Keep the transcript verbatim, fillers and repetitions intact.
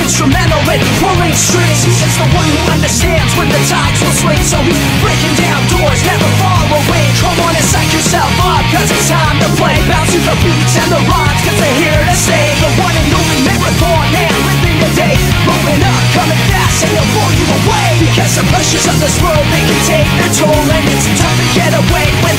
instrumental in pulling strings. It's the one who understands when the tides will swing. So he's breaking down doors, never far away. Come on and psych yourself up, cause it's time to play. Bounce to the beats and the rhymes, cause they're here to stay. The one and only marathon man, living the day. Rolling up, coming fast, and they'll blow you away. Because the pressures of this world, they can take their toll. And it's time to get away with